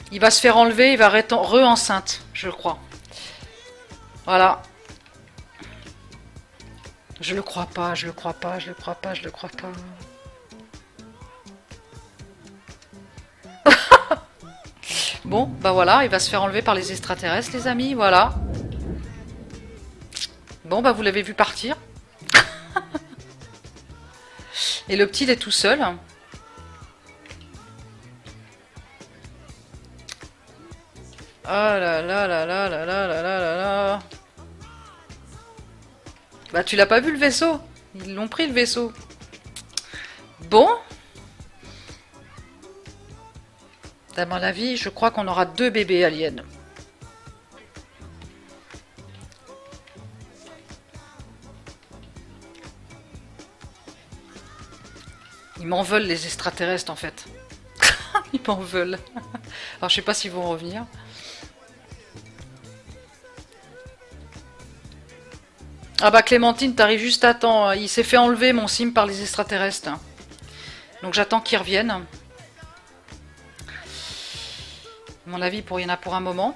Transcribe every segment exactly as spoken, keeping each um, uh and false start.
Il va se faire enlever, il va re-enceinte, je crois. Voilà. Je le crois pas, je le crois pas, je le crois pas, je le crois pas. Bon, bah voilà, il va se faire enlever par les extraterrestres, les amis, voilà. Bon, bah vous l'avez vu partir. Et le petit, il est tout seul. Oh là là là là là là là là là là. Bah tu l'as pas vu le vaisseau? Ils l'ont pris le vaisseau. Bon. À mon avis, je crois qu'on aura deux bébés aliens. Ils m'en veulent les extraterrestres en fait. Ils m'en veulent. Alors je sais pas s'ils vont revenir. Ah bah Clémentine, t'arrives juste à temps. Il s'est fait enlever mon sim par les extraterrestres. Donc j'attends qu'ils reviennent. À mon avis, pour, il y en a pour un moment.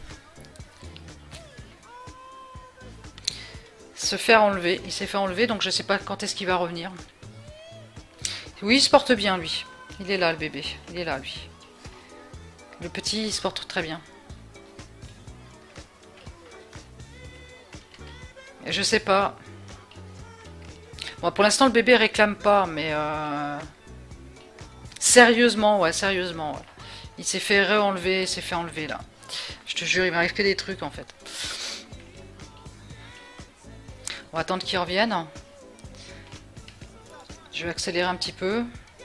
Se faire enlever. Il s'est fait enlever, donc je sais pas quand est-ce qu'il va revenir. Oui, il se porte bien, lui. Il est là, le bébé. Il est là, lui. Le petit, il se porte très bien. Et je sais pas. Bon, pour l'instant, le bébé réclame pas, mais... Euh... Sérieusement, ouais, sérieusement. Ouais. Il s'est fait re-enlever, il s'est fait enlever, là. Je te jure, il m'arrive que des trucs, en fait. On va attendre qu'il revienne. Je vais accélérer un petit peu.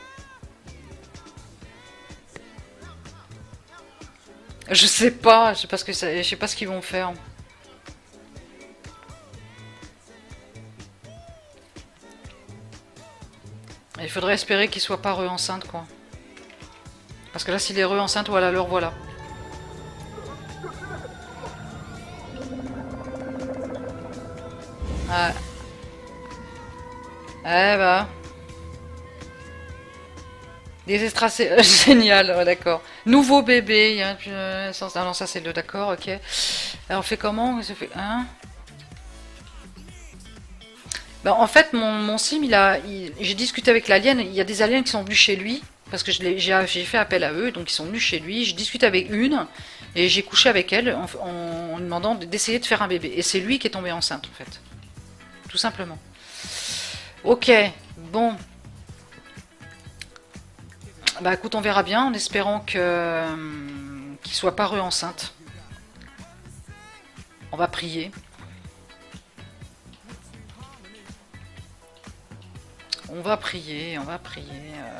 Je sais pas, je sais pas ce que ça, je sais pas ce qu'ils vont faire. Il faudrait espérer qu'il soit pas re-enceinte, quoi. Parce que là, s'il est re-enceinte, voilà, le revoilà. Ouais. Eh bah. Des extras, c'est génial, ouais, d'accord. Nouveau bébé, il y a plus... Ah non, ça c'est le d'accord, ok. Alors on fait comment? Ça fait... Hein, ben, en fait, mon, mon sim, il a, il... j'ai discuté avec l'alien. Il y a des aliens qui sont venus chez lui parce que j'ai fait appel à eux, donc ils sont venus chez lui. J'ai discuté avec une et j'ai couché avec elle en, en, en demandant d'essayer de faire un bébé. Et c'est lui qui est tombé enceinte, en fait, tout simplement. Ok, bon. Bah écoute, on verra bien en espérant que euh, qu'il soit pas re-enceinte. On va prier. On va prier, on va prier. Euh...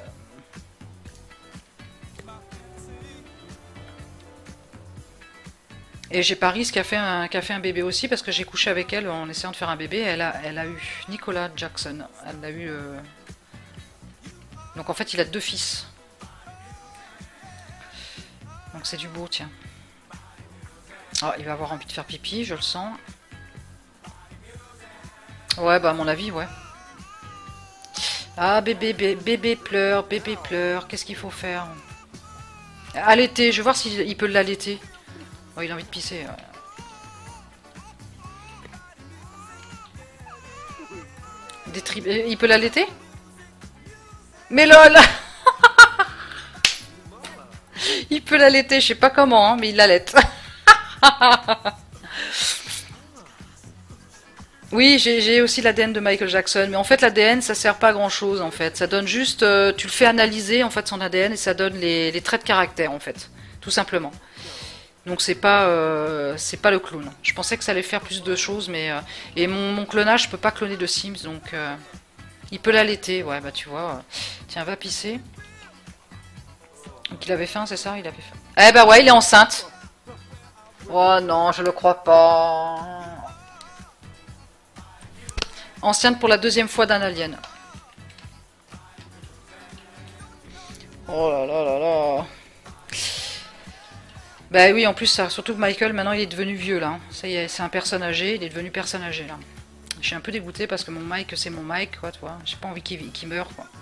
Et j'ai Paris qui a, fait un, qui a fait un bébé aussi parce que j'ai couché avec elle en essayant de faire un bébé. Elle a, elle a eu Nicolas Jackson. Elle a eu. Euh... Donc en fait, il a deux fils. Donc c'est du beau, tiens. Ah, il va avoir envie de faire pipi, je le sens. Ouais, bah à mon avis, ouais. Ah, bébé, bébé, bébé pleure, bébé pleure. Qu'est-ce qu'il faut faire? Allaiter, je vais voir s'il peut l'allaiter. Oh, il a envie de pisser. Des tri... Il peut l'allaiter? Mais lol. Il peut l'allaiter, je sais pas comment, hein, mais il l'allaite. Oui, j'ai aussi l'A D N de Michael Jackson, mais en fait l'A D N ça sert pas à grand chose en fait. Ça donne juste, euh, tu le fais analyser en fait son A D N et ça donne les, les traits de caractère en fait, tout simplement. Donc c'est pas, euh, c'est pas le clone. Je pensais que ça allait faire plus de choses, mais euh, et mon, mon clonage je peux pas cloner de Sims, donc euh, il peut l'allaiter. Ouais, bah tu vois. Tiens, va pisser. Donc il avait faim, c'est ça? Il avait faim. Eh bah ouais, il est enceinte. Oh non, je le crois pas. Enceinte pour la deuxième fois d'un alien. Oh là là là là. Bah oui, en plus, ça, surtout que Michael, maintenant, il est devenu vieux, là. Ça y est, c'est un personne âgée, il est devenu personne âgée, là. Je suis un peu dégoûtée parce que mon Mike, c'est mon Mike, quoi, tu vois. J'ai pas envie qu'il qu'il meure, quoi.